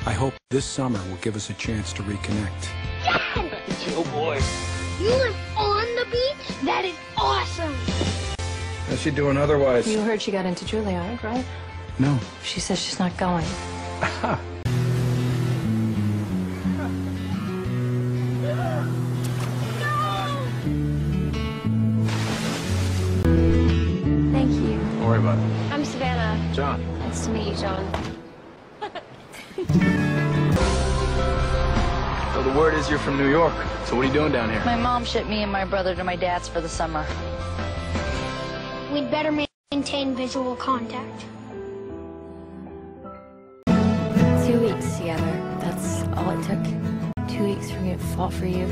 I hope this summer will give us a chance to reconnect. Yes! Oh boy. You live on the beach? That is awesome! How's she doing otherwise? You heard she got into Juilliard, right? No. She says she's not going. Thank you. Don't worry about it. I'm Savanah. John. Nice to meet you, John. So the word is you're from New York. So what are you doing down here? My mom shipped me and my brother to my dad's for the summer. We'd better maintain visual contact. 2 weeks together. That's all it took. 2 weeks for me to fall for you.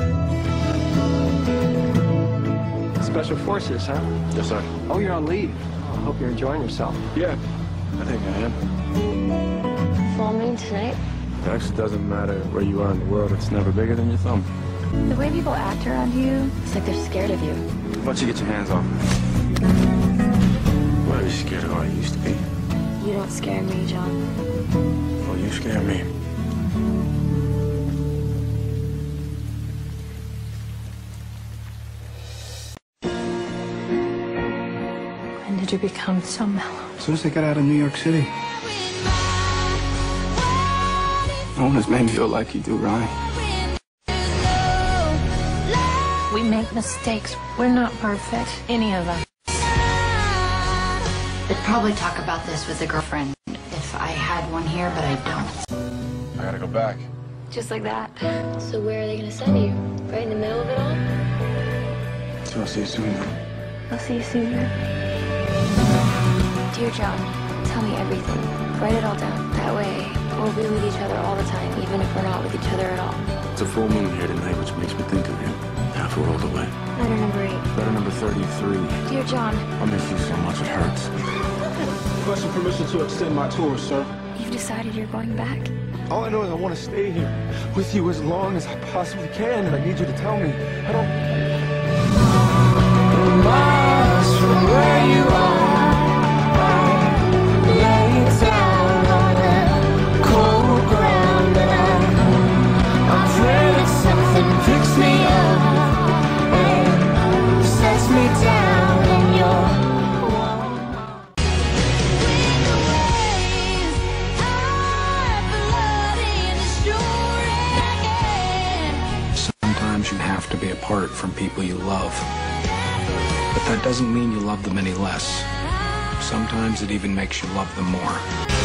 Special Forces, huh? Yes, sir. Oh, you're on leave. I hope you're enjoying yourself. Yeah, I think I am. Full moon tonight. It actually doesn't matter where you are in the world. It's never bigger than your thumb. The way people act around you, it's like they're scared of you. Why don't you get your hands off me? Why are you scared of who I used to be? You don't scare me, John. Oh, you scare me. When did you become so mellow? As soon as I got out of New York City. No one has made me feel like you do, Ronnie. We make mistakes. We're not perfect, any of us. I'd probably talk about this with a girlfriend if I had one here, but I don't. I gotta go back. Just like that. So where are they gonna send you? Right in the middle of it all? So I'll see you soon, though. I'll see you soon. Dear John, tell me everything. Write it all down. That way, we'll be with each other all the time, even if we're not with each other at all. It's a full moon here tonight, which makes me think of you. Half a world away. Letter number 8. Letter number 33. Dear John, I miss you so much, it hurts. Requesting permission to extend my tour, sir. you've decided you're going back. All I know is I want to stay here with you as long as I possibly can, and I need you to tell me. I don't... Miles from where you are, lay down on the cold ground, and I pray that something picks me up and sets me down in your warm. Sometimes you have to be apart from people you love. But that doesn't mean you love them any less. Sometimes it even makes you love them more.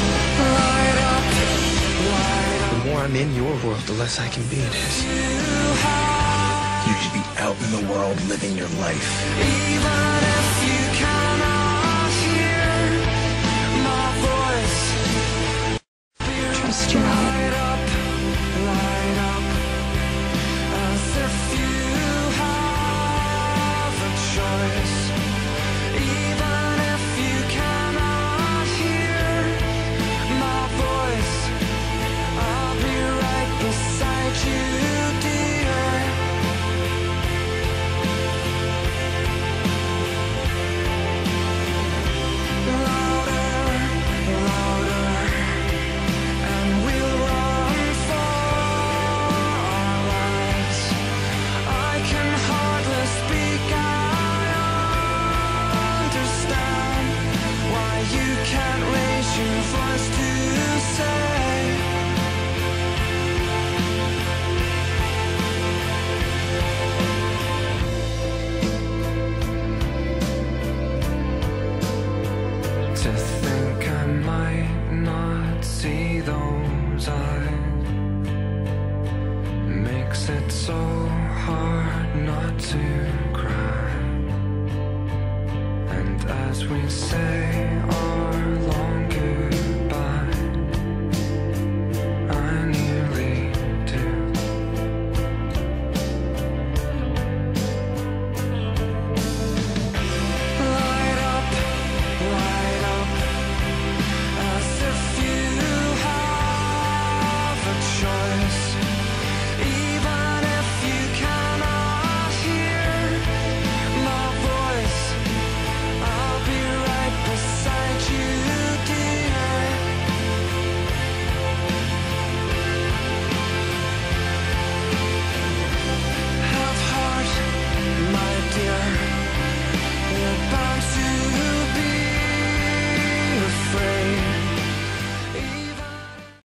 The more I'm in your world, the less I can be in his. You should be out in the world living your life.